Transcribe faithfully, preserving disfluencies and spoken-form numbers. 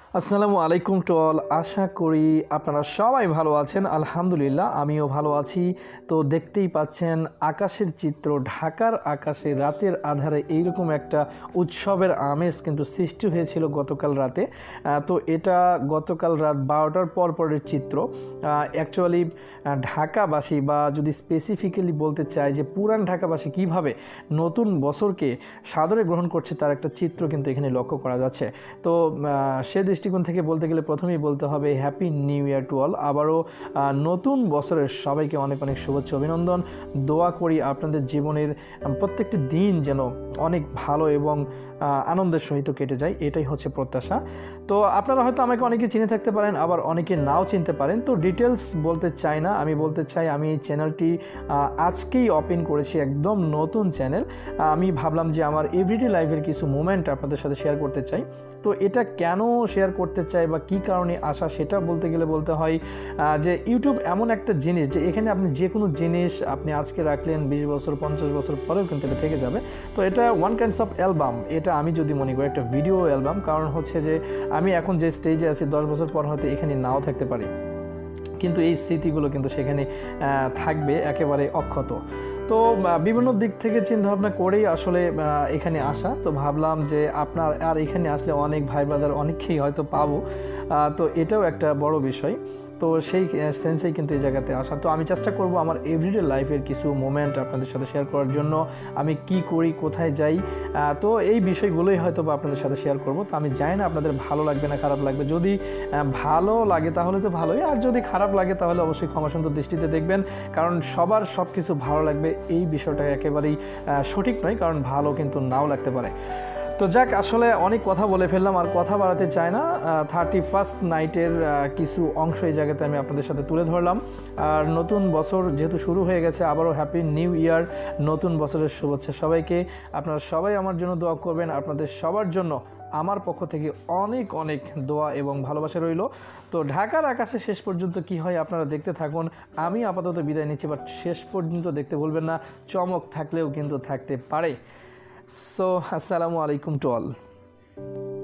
আসসালামু আলাইকুম to all. আশা করি আপনারা সবাই ভালো আছেন। আলহামদুলিল্লাহ আমিও ভালো আছি। তো দেখতেই পাচ্ছেন আকাশের চিত্র, ঢাকার আকাশে রাতের আধারে এইরকম একটা উৎসবের আমেজ কিন্তু সৃষ্টি হয়েছিল গতকাল রাতে। তো এটা গতকাল রাত বারোটার পর পরের চিত্র। অ্যাকচুয়ালি ঢাকাবাসী বা যদি স্পেসিফিক্যালি বলতে চাই যে পুরান ঢাকাবাসী কিভাবে নতুন বছরকে সাদরে গ্রহণ করছে তার একটা চিত্র কিন্তু এখানে লক্ষ্য করা যাচ্ছে। তো সে দৃষ্টিকোণ থেকে বলতে গেলে প্রথমেই বলতে হবে happy new year to all. আবারও নতুন বছরের সবাইকে অনেক অনেক শুভেচ্ছা অভিনন্দন। দোয়া করি আপনাদের জীবনের প্রত্যেকটি দিন যেন অনেক ভালো এবং আনন্দের সহিত কেটে যায়, এটাই হচ্ছে প্রত্যাশা। তো আপনারা হয়তো আমাকে অনেকে চিনে থাকতে পারেন, আবার অনেকে নাও চিনতে পারেন। তো ডিটেলস বলতে চাই না, আমি বলতে চাই আমি এই চ্যানেলটি আজকেই ওপেন করেছি, একদম নতুন চ্যানেল। আমি ভাবলাম যে আমার এভরিডে লাইফের কিছু মোমেন্ট আপনাদের সাথে শেয়ার করতে চাই। তো এটা কেন শেয়ার করতে চাই বা কী কারণে আসা সেটা বলতে গেলে বলতে হয় যে ইউটিউব এমন একটা জিনিস যে এখানে আপনি যে কোনো জিনিস আপনি আজকে রাখলেন বিশ বছর পঞ্চাশ বছর পরেও কিন্তু এটা থেকে যাবে। তো এটা ওয়ান কাইন্ডস অফ অ্যালবাম, এটা আমি যদি মনে করি একটা ভিডিও অ্যালবাম। কারণ হচ্ছে যে আমি এখন যে স্টেজে আছি দশ বছর পর হয়তো এখানে নাও থাকতে পারি, কিন্তু এই স্মৃতিগুলো কিন্তু সেখানে থাকবে একেবারে অক্ষত। তো বিভিন্ন দিক থেকে চিন্তাভাবনা করেই আসলে এখানে আসা। তো ভাবলাম যে আপনার আর এখানে আসলে অনেক ভাই ব্রাদার অনেককেই হয়তো পাবো, তো এটাও একটা বড় বিষয়। তো সেই সেন্সেই কিন্তু এই জায়গাতে আসা। তো আমি চেষ্টা করব আমার এভরিডে লাইফের কিছু মোমেন্ট আপনাদের সাথে শেয়ার করার জন্য। আমি কি করি, কোথায় যাই, তো এই বিষয়গুলোই হয়তো বা আপনাদের সাথে শেয়ার করব। তো আমি জানি না আপনাদের ভালো লাগবে না খারাপ লাগবে। যদি ভালো লাগে তাহলে তো ভালোই, আর যদি খারাপ লাগে তাহলে অবশ্যই ক্ষমাসুন্দর দৃষ্টিতে দেখবেন। কারণ সবার সব কিছু ভালো লাগবে এই বিষয়টা একেবারেই সঠিক নয়, কারণ ভালো কিন্তু নাও লাগতে পারে। তো যাক, আসলে অনেক কথা বলে ফেললাম, আর কথা বাড়াতে চাই না। থার্টি ফার্স্ট নাইটের কিছু অংশ এই জায়গাতে আমি আপনাদের সাথে তুলে ধরলাম। আর নতুন বছর যেহেতু শুরু হয়ে গেছে, আবারও হ্যাপি নিউ ইয়ার, নতুন বছরের শুভেচ্ছা সবাইকে। আপনারা সবাই আমার জন্য দোয়া করবেন। আপনাদের সবার জন্য আমার পক্ষ থেকে অনেক অনেক দোয়া এবং ভালোবাসা রইল। তো ঢাকার আকাশে শেষ পর্যন্ত কি হয় আপনারা দেখতে থাকুন। আমি আপাতত বিদায় নিচ্ছি, বাট শেষ পর্যন্ত দেখতে ভুলবেন না, চমক থাকলেও কিন্তু থাকতে পারে। সো আসসালামু আলাইকুম টু অল।